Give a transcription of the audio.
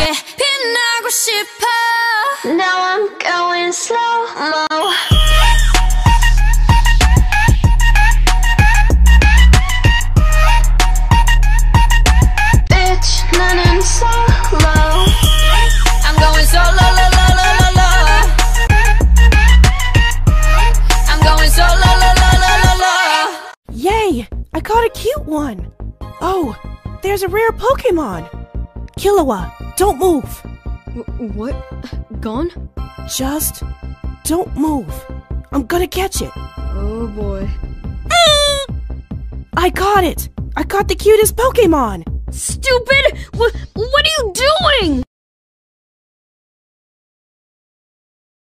함께 빛나고 싶어. Now I'm going slow-mo. Bitch, 나는 solo. I'm going solo, lo, lo, lo, lo, lo. I'm going solo, lo, lo, lo, lo, lo. Yay! I caught a cute one! Oh, there's a rare Pokémon! Killua, don't move! What? Gone? Just don't move. I'm gonna catch it. Oh boy. I caught it! I caught the cutest Pokémon! Stupid! What are you doing?